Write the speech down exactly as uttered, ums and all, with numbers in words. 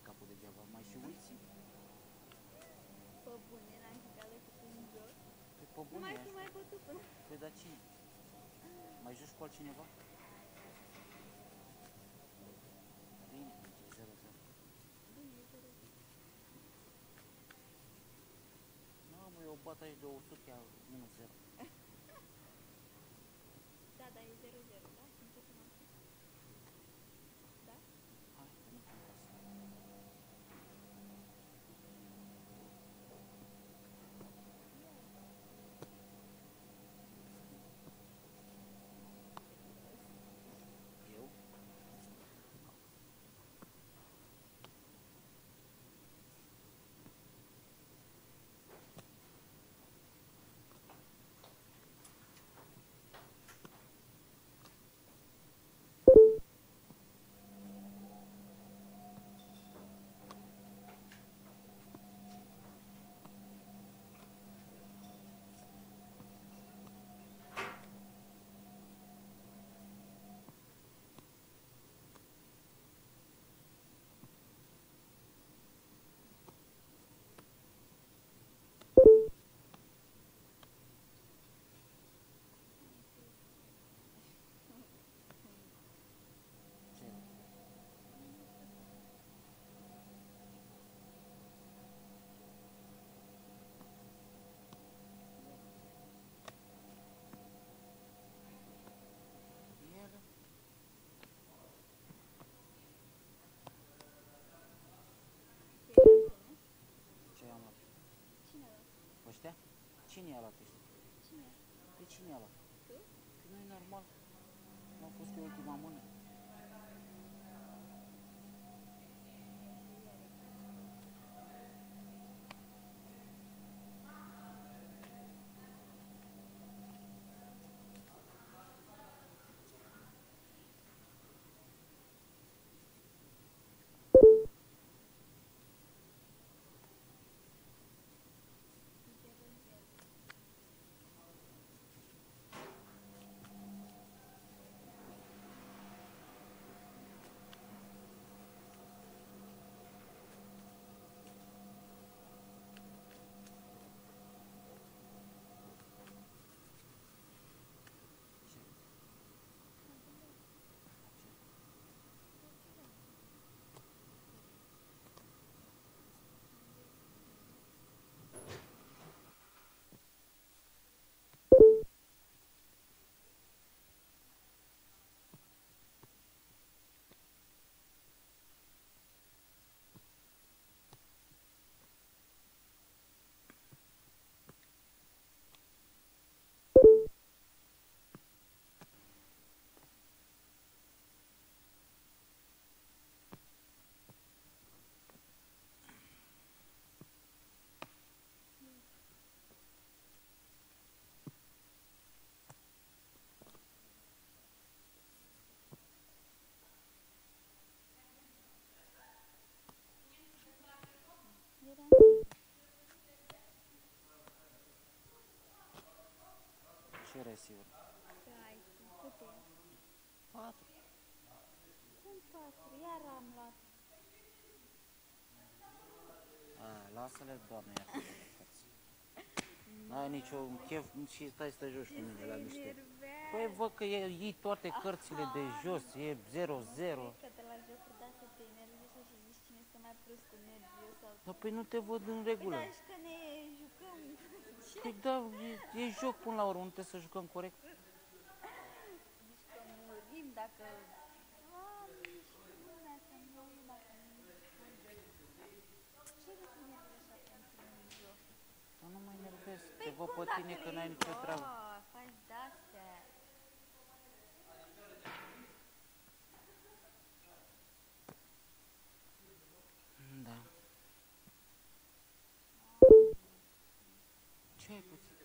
capul degeaba, mai și uiți? Pe bune, n-am jucat decât un joc. Păi pe Nu bune mai aș fi mai bătut până. Păi dar cine? Mai joci cu altcineva? Bine, deci e zero zero. Bine, e zero zero. Mamă, eu bat aici de o sută, unu zero. Da, da, e zero zero, da? Începem acum. Da? Hai, că nu putem să... Eu? Ce era? El? Ce e la tine? Ce am luat? Cine a luat? Ăștia? Cine i-a luat ăștia? Cine? Pe cine i-a luat? Tu? Păi nu e normal. Nu a fost eu ultima mână. zero zero. Ce? Era Ce receiver? pe ai tu. Cât e? patru. Cum patru? Iar am luat. A, lasă-le, Doamne, iartă de cărți. N-ai niciun chef și stai să te joci cu mine la niște... Păi văd că iei toate cărțile de jos, e zero zero. Că de la jocuri de astea te enervezi și zici cine este mai prost cu nervios sau... Dar păi nu te văd în Păi regulă. da, și că ne jucăm. Păi da, e, e joc până la urmă, nu trebuie să jucăm corect. Zici că murim dacă... Doamne, și lumea să morim dacă nu vorbim. Ce de te nervezi așa pentru un joc? Dar nu mă enervez, Păi te văd cum pe dacă tine că nu n-ai e nicio treabă. joc? Faci de-astea. Da. Ce ai puțin?